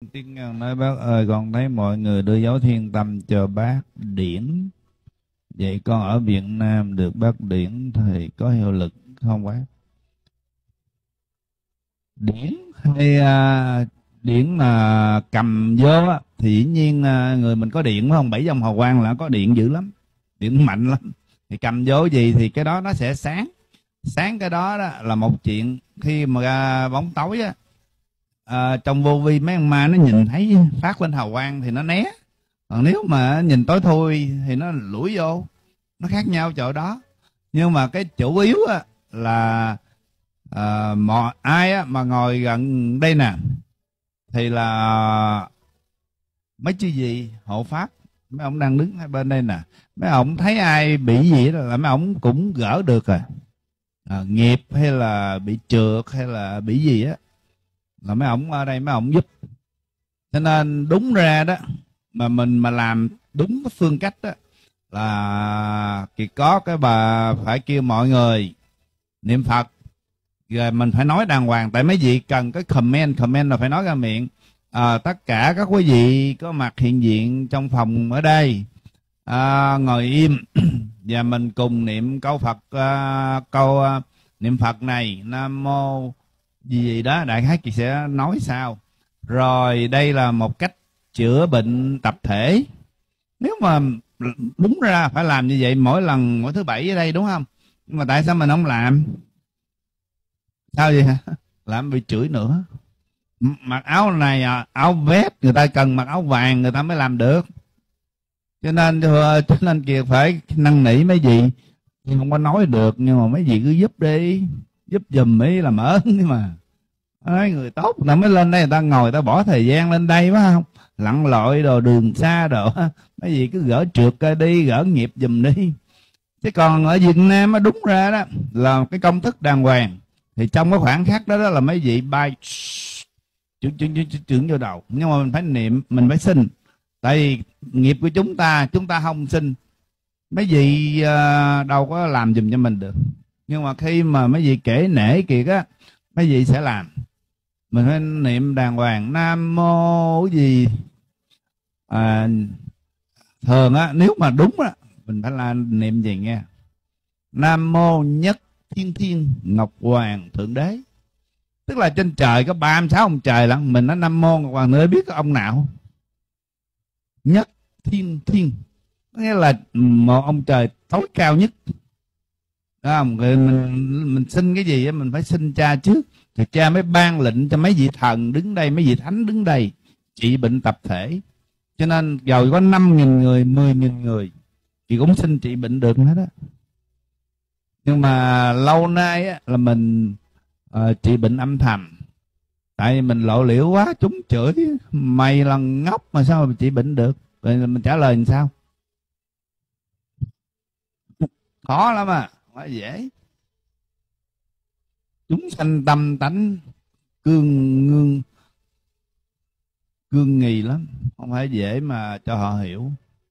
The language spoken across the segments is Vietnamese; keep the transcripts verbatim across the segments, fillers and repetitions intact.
Tiếng Ngân nói: bác ơi, con thấy mọi người đưa dấu thiên tâm cho bác điển, vậy con ở Việt Nam được bác điển thì có hiệu lực không bác? Điển hay à, điển là cầm vô á, thì dĩ nhiên à, người mình có điện phải không? Bảy dòng hào quang là có điện dữ lắm, điện mạnh lắm. Thì cầm vô gì thì cái đó nó sẽ sáng. Sáng cái đó, đó là một chuyện. Khi mà à, bóng tối á, à, trong vô vi mấy con ma nó nhìn thấy phát lên hào quang thì nó né, còn nếu mà nhìn tối thui thì nó lủi vô. Nó khác nhau chỗ đó. Nhưng mà cái chủ yếu á, là à, mọi ai á, mà ngồi gần đây nè thì là mấy chư gì hộ pháp, mấy ông đang đứng hai bên đây nè, mấy ông thấy ai bị gì đó là mấy ông cũng gỡ được rồi. À, nghiệp hay là bị trượt hay là bị gì á là mấy ông ở đây mấy ông giúp. Cho nên đúng ra đó, mà mình mà làm đúng cái phương cách đó là thì có cái bà phải kêu mọi người niệm Phật, rồi mình phải nói đàng hoàng. Tại mấy vị cần cái comment, comment là phải nói ra miệng. À, tất cả các quý vị có mặt hiện diện trong phòng ở đây, à, ngồi im và mình cùng niệm câu Phật, à, câu à, niệm Phật này: Nam mô gì gì đó, đại khái chị sẽ nói sao. Rồi đây là một cách chữa bệnh tập thể. Nếu mà đúng ra phải làm như vậy mỗi lần, mỗi thứ bảy ở đây, đúng không? Nhưng mà tại sao mình không làm? Sao vậy hả? Làm bị chửi nữa. Mặc áo này, áo vest, người ta cần mặc áo vàng người ta mới làm được. Cho nên cho nên Kiệt phải năn nỉ mấy vị. Không có nói được, nhưng mà mấy vị cứ giúp đi, giúp giùm ấy làm ơn. Nhưng mà nói người tốt người ta mới lên đây, người ta ngồi người ta bỏ thời gian lên đây, phải không? Lặn lội đồ đường xa đồ, mấy vị cứ gỡ trượt ra đi, gỡ nghiệp giùm đi. Chứ còn ở Việt Nam á, đúng ra đó là cái công thức đàng hoàng, thì trong cái khoảng khắc đó, đó là mấy vị bay trưởng trưởng trưởng vô đầu. Nhưng mà mình phải niệm, mình phải xin. Tại vì nghiệp của chúng ta, chúng ta không xin, mấy vị uh, đâu có làm giùm cho mình được. Nhưng mà khi mà mấy vị kể nể Kiệt á, mấy vị sẽ làm. Mình phải niệm đàng hoàng. Nam mô gì à, thường á, nếu mà đúng á, mình phải là niệm gì nghe: Nam mô nhất thiên thiên ngọc hoàng thượng đế. Tức là trên trời có ba mươi sáu ông trời lận, mình nói Nam mô ngọc hoàng nữa, biết có ông nào? Nhất thiên thiên nghĩa là một ông trời tối cao nhất. Đó không? Mình, mình xin cái gì mình phải xin cha trước, thì cha mới ban lệnh cho mấy vị thần đứng đây, mấy vị thánh đứng đây trị bệnh tập thể. Cho nên dầu có năm nghìn người, mười nghìn người thì cũng xin trị bệnh được hết đó. Nhưng mà lâu nay á, là mình uh, trị bệnh âm thầm. Tại vì mình lộ liễu quá, chúng chửi mày là ngốc mà sao mà trị bệnh được. Rồi mình trả lời làm sao? Khó lắm à, không phải dễ. Chúng sanh tâm tánh cương ngương cương nghì lắm, không phải dễ mà cho họ hiểu.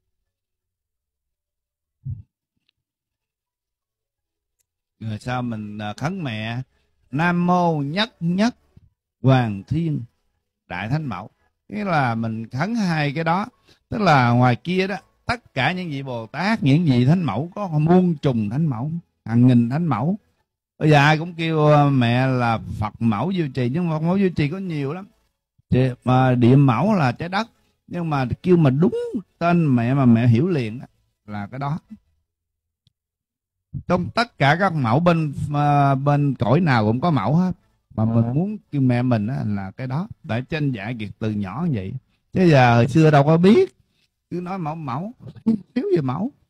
Rồi sao mình khấn mẹ: Nam mô nhất nhất hoàng thiên đại thánh mẫu. Nghĩa là mình khấn hai cái đó. Tức là ngoài kia đó, tất cả những vị Bồ Tát, những vị thánh mẫu, có muôn trùng thánh mẫu, hàng nghìn thánh mẫu. Bây giờ ai cũng kêu mẹ là Phật mẫu Diệu Trì, nhưng mà Phật mẫu Diệu Trì có nhiều lắm. Mà địa mẫu là trái đất. Nhưng mà kêu mà đúng tên mẹ mà mẹ hiểu liền đó, là cái đó. Trong tất cả các mẫu bên bên cõi nào cũng có mẫu hết. Mà mình muốn kêu mẹ mình đó, là cái đó. Tại trên dạy Kiệt từ nhỏ như vậy. Chứ giờ hồi xưa đâu có biết, cứ nói mẫu mẫu thiếu gì mẫu.